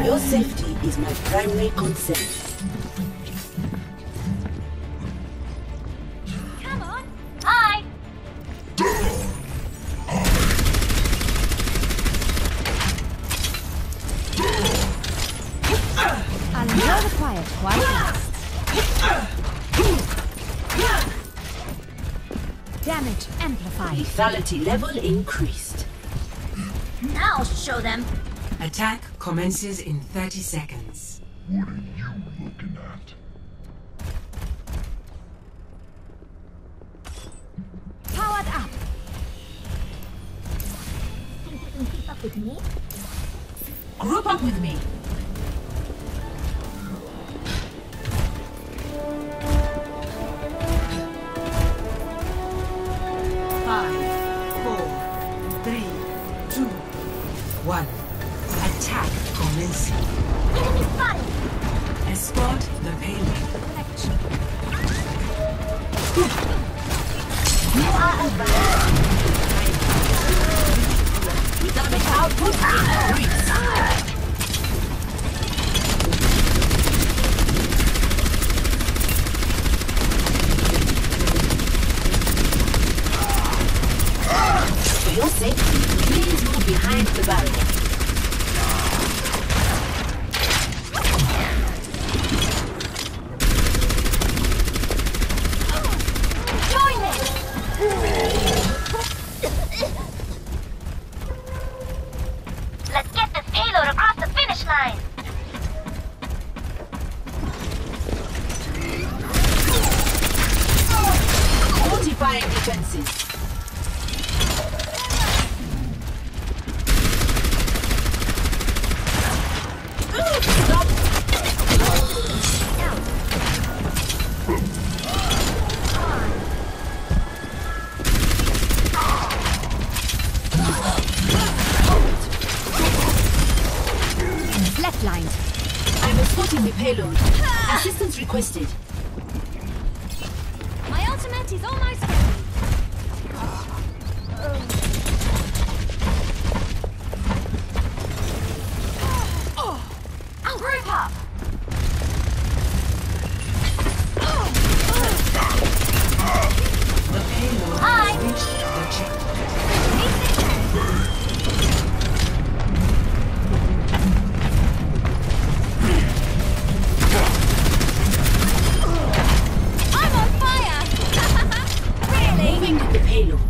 Your safety is my primary concern. Come on! Hi! I'll enjoy the quiet while it lasts. Damage amplified. Lethality level increased. Now I'll show them! Attack commences in 30 seconds. What are you looking at? Powered up. Think you can keep up with me? Group up with me. Attack commencing. Enemy spotted! Escort the payload. You are advanced! Damage output increased. For your safety, please move behind the barrier. Let's get this payload across the finish line! Fortifying defenses. Stop. Flatlined. I'm escorting the payload. Assistance requested. My ultimate is almost ready. I'll group up! The payload Hi. has reached the checkpoint. I'm on fire! Really? Moving to the payload.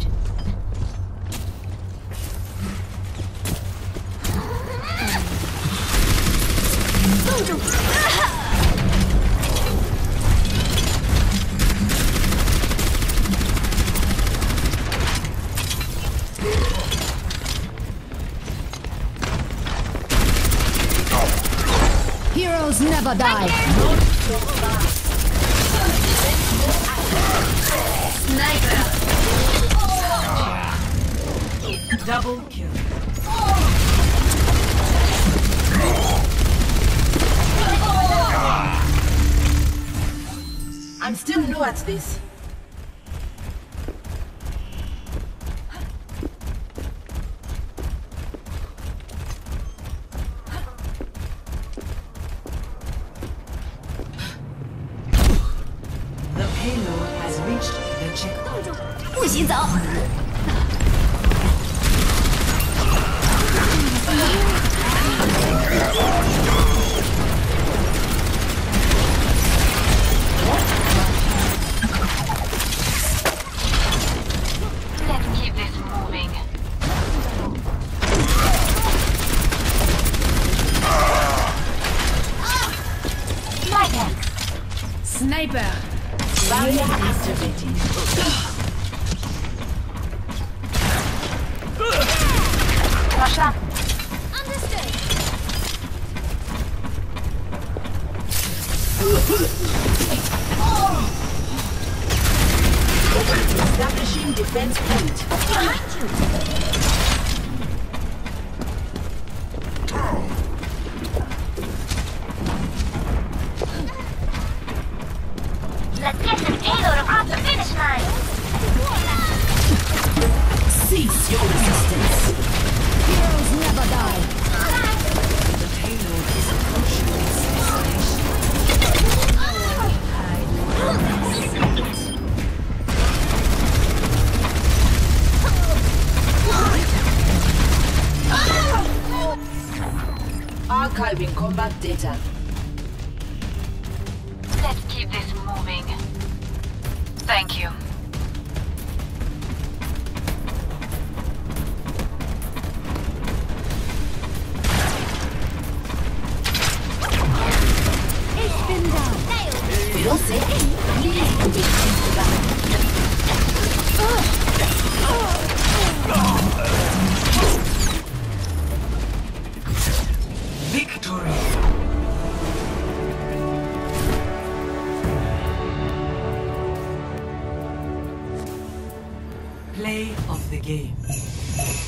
Heroes never die. Double kill. I'm still new at this. The payload has reached the checkpoint. 不许走！ Let's keep this moving. Sniper. Barrier activated. Rush up! Understood. Establishing defense point. Behind you! Let's get this payload across the finish line! Cease your resistance. Heroes never die. The payload is combat data. Let's keep this moving. Thank you. Ich bin da. Feel safe. Please move behind the battle. Victory! Play of the game.